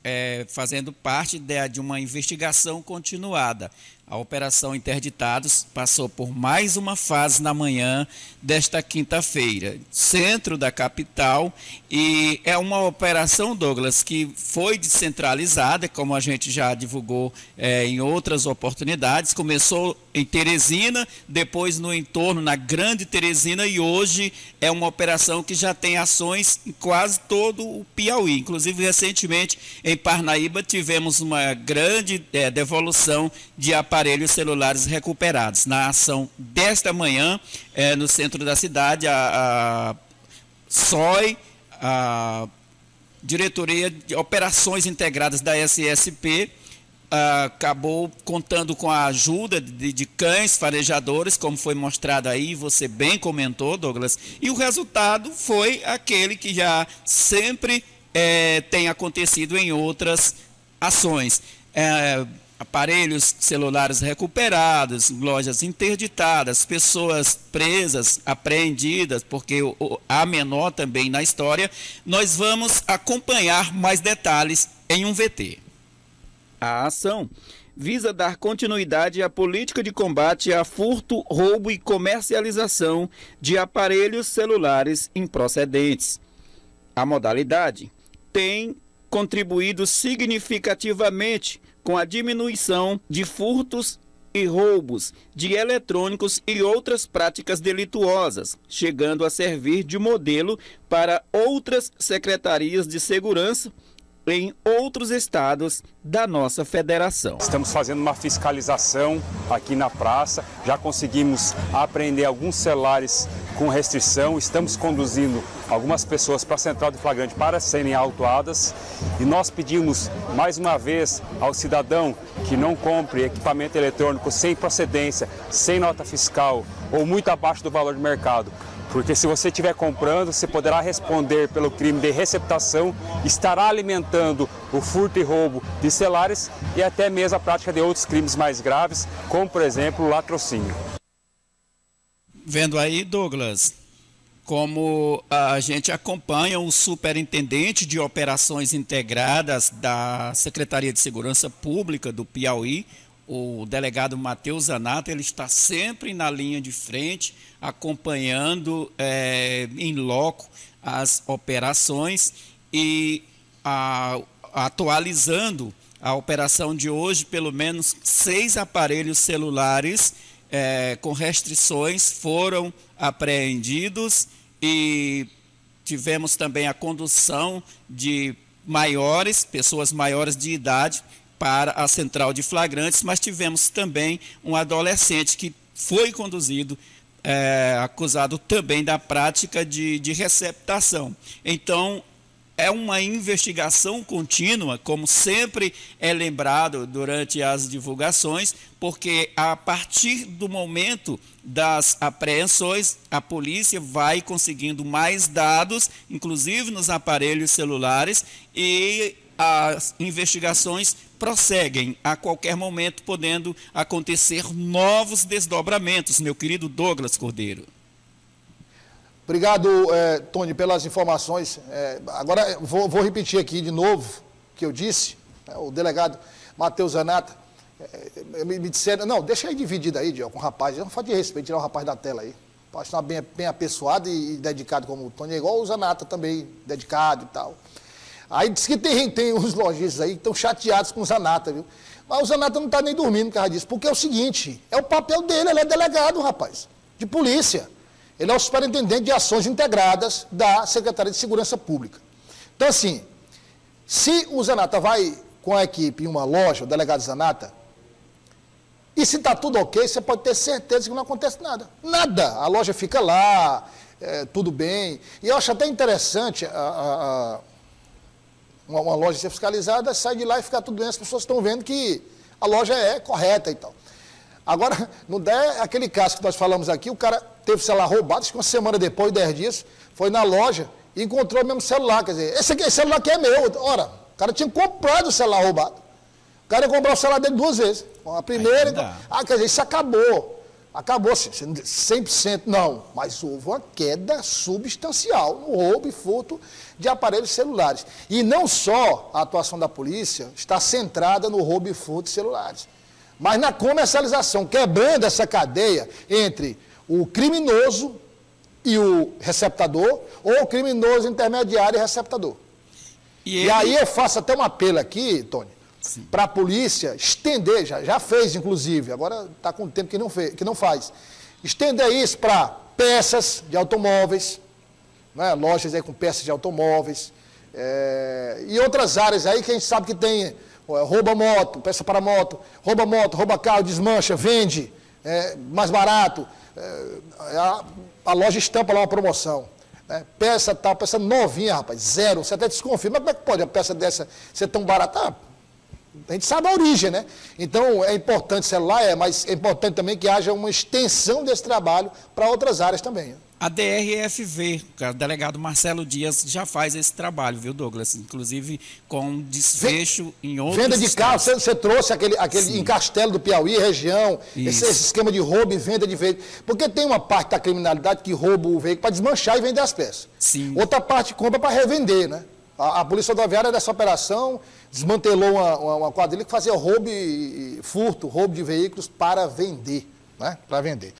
fazendo parte de uma investigação continuada. A Operação Interditados passou por mais uma fase na manhã desta quinta-feira, centro da capital, e é uma operação, Douglas, que foi descentralizada, como a gente já divulgou em outras oportunidades. Começou em Teresina, depois no entorno, na Grande Teresina, e hoje é uma operação que já tem ações em quase todo o Piauí. Inclusive, recentemente, em Parnaíba, tivemos uma grande devolução de aparelhos celulares recuperados. Na ação desta manhã, no centro da cidade, a SOI, a Diretoria de Operações Integradas da SSP, acabou contando com a ajuda de cães farejadores, como foi mostrado aí, você bem comentou, Douglas, e o resultado foi aquele que já sempre tem acontecido em outras ações. Aparelhos celulares recuperados, lojas interditadas, pessoas presas, apreendidas, porque há menor também na história. Nós vamos acompanhar mais detalhes em um VT. A ação visa dar continuidade à política de combate a furto, roubo e comercialização de aparelhos celulares improcedentes. A modalidade tem contribuído significativamente com a diminuição de furtos e roubos de eletrônicos e outras práticas delituosas, chegando a servir de modelo para outras secretarias de segurança em outros estados da nossa federação. Estamos fazendo uma fiscalização aqui na praça, já conseguimos apreender alguns celulares com restrição, estamos conduzindo algumas pessoas para a central de flagrante para serem autuadas, e nós pedimos mais uma vez ao cidadão que não compre equipamento eletrônico sem procedência, sem nota fiscal ou muito abaixo do valor de mercado. Porque se você estiver comprando, você poderá responder pelo crime de receptação, estará alimentando o furto e roubo de celulares e até mesmo a prática de outros crimes mais graves, como, por exemplo, o latrocínio. Vendo aí, Douglas, como a gente acompanha o superintendente de operações integradas da Secretaria de Segurança Pública do Piauí, o delegado Matheus Zanata, ele está sempre na linha de frente, acompanhando em loco as operações e atualizando a operação de hoje. Pelo menos 6 aparelhos celulares com restrições foram apreendidos, e tivemos também a condução de pessoas maiores de idade para a central de flagrantes, mas tivemos também um adolescente que foi conduzido, acusado também da prática de receptação. Então, é uma investigação contínua, como sempre é lembrado durante as divulgações, porque a partir do momento das apreensões, a polícia vai conseguindo mais dados, inclusive nos aparelhos celulares, e as investigações prosseguem a qualquer momento, podendo acontecer novos desdobramentos, meu querido Douglas Cordeiro. Obrigado, Tony, pelas informações. Agora, vou repetir aqui de novo o que eu disse. O delegado Matheus Zanata me disseram, não, deixa aí dividido aí, com o rapaz, não faz de respeito, tirar o rapaz da tela aí. Pode estar bem apessoado e dedicado como o Tony, é igual o Zanata também, dedicado e tal. Aí diz que tem uns lojistas aí que estão chateados com o Zanata, viu? Mas o Zanata não está nem dormindo por causa disso, porque é o seguinte, é o papel dele, ele é delegado, rapaz, de polícia. Ele é o superintendente de ações integradas da Secretaria de Segurança Pública. Então, assim, se o Zanata vai com a equipe em uma loja, o delegado Zanata, e se está tudo ok, você pode ter certeza que não acontece nada. Nada. A loja fica lá, tudo bem. E eu acho até interessante uma loja ser fiscalizada, sai de lá e fica tudo bem, as pessoas estão vendo que a loja é correta e tal. Agora, não der aquele caso que nós falamos aqui, o cara teve o celular roubado, acho que uma semana depois, 10 dias, foi na loja e encontrou o mesmo celular. Quer dizer, esse celular aqui é meu. Ora, o cara tinha comprado o celular roubado. O cara ia comprar o celular dele 2 vezes. A primeira, quer dizer, isso acabou. acabou-se, 100% não, mas houve uma queda substancial no roubo e furto de aparelhos celulares. E não só a atuação da polícia está centrada no roubo e furto de celulares, mas na comercialização, quebrando essa cadeia entre o criminoso e o receptador, ou o criminoso intermediário e receptador. E aí eu faço até um apelo aqui, Tony, para a polícia estender, já fez inclusive, agora está com tempo que não faz, estender isso para peças de automóveis, né, lojas aí com peças de automóveis, e outras áreas aí que a gente sabe que tem rouba moto, peça para moto, rouba carro, desmancha, vende, mais barato, a loja estampa lá uma promoção. Peça tal, peça novinha, rapaz, zero, você até desconfia, mas como é que pode uma peça dessa ser tão barata? A gente sabe a origem, né? Então, é importante celular, mas é importante também que haja uma extensão desse trabalho para outras áreas também. Né? A DRFV, o delegado Marcelo Dias, já faz esse trabalho, viu, Douglas? Inclusive com desfecho em outros Venda de carro, você trouxe aquele em Castelo do Piauí, região, esse esquema de roubo e venda de veículo. Porque tem uma parte da criminalidade que rouba o veículo para desmanchar e vender as peças. Sim. Outra parte compra para revender, né? A Polícia Rodoviária dessa operação desmantelou uma quadrilha que fazia roubo e furto, roubo de veículos para vender, né? Para vender.